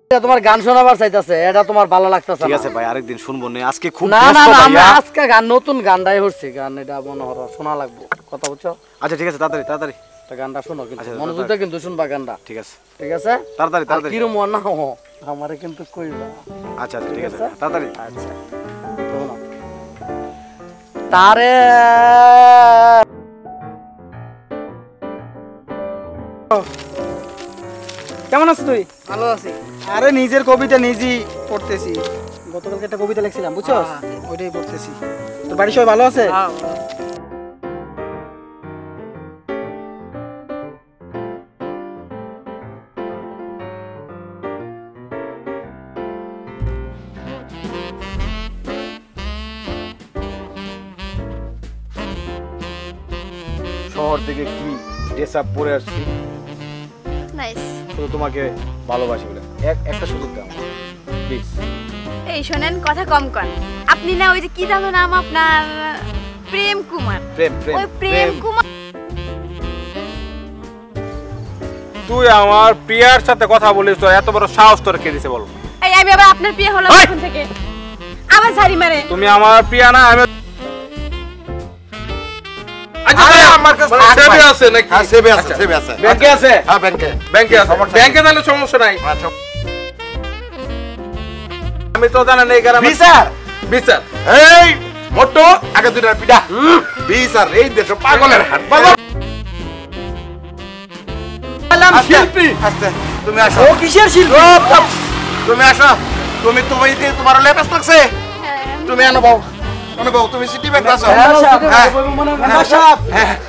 তোমার গান শোনাবার চাইতাছে, এটা তোমার ভালো লাগতাছে। ঠিক আছে ভাই, আরেকদিন শুনবো না, আজকে খুব না না ব্যস্ত না, ভাইয়া। আজকে গান নতুন গানটাই হচ্ছে, গান এটা মনে হলো শোনা লাগবে, কথা বুঝছো? আচ্ছা ঠিক আছে, তাড়াতাড়ি তাড়াতাড়ি গানটা শোনো, কিন্তু আচ্ছা, মনোযোগ দিয়ে কিন্তু শুনবা গানটা। ঠিক আছে ঠিক আছে, তাড়াতাড়ি তাড়াতাড়ি। কিরম মন না হো আমারে কিন্তু কইবা। আচ্ছা আচ্ছা ঠিক আছে তাড়াতাড়ি। আচ্ছা শোনো। তারে কেমন আছিস তুই? ভালো আছি। আরে নিজের কবিতা নিজেই পড়তেছি। গতকালকে একটা কবিতা লিখছিলাম, বুঝছো? ওইটাই পড়তেছি। তোর বাড়ির সবাই ভালো আছে? শহর থেকে কি ড্রেস আপ পরে আসছি, নাইস। শুধু তোমাকে ভালোবাসি বলে। একটা সুযোগ দাও প্লিজ। এই শোনেন, কথা কম কন। আপনি না ওই যে কি জানো নাম আপনার, প্রেম কুমার। প্রেম প্রেম ওই প্রেম কুমার। তুই আমার প্রিয়ার সাথে কথা বলিস, তোর এত বড় সাহস তোর কে দিছে বল? এই আমি আবার আপনার বিয়ে হলো এখন থেকে আমার ঝাড়ি মারে। তুমি আমার প্রিয়া না, আমি আচ্ছা আমার কাছে সেবে আছে নাকি? হ্যাঁ সেবে আছে, সেবে আছে। ব্যাংকে আছে? হ্যাঁ ব্যাংকে। ব্যাংকে আছে, ব্যাংকে তাহলে সমস্যা নাই। আমি তো জানা নেই কারণ বিচার বিচার এই মোটো আগে দুইটা পিডা বিচার এই দেশ পাগলের হাট পাগল। শিল্পী। আস্তে তুমি আসো। ও কিসের শিল্পী? তুমি আসো। তুমি তুমি তোমার লেপাস লাগছে, তুমি আনো বাবু, আনো বাবু, তুমি সিটি ব্যাংক আসো। মেম্বার সাহেব।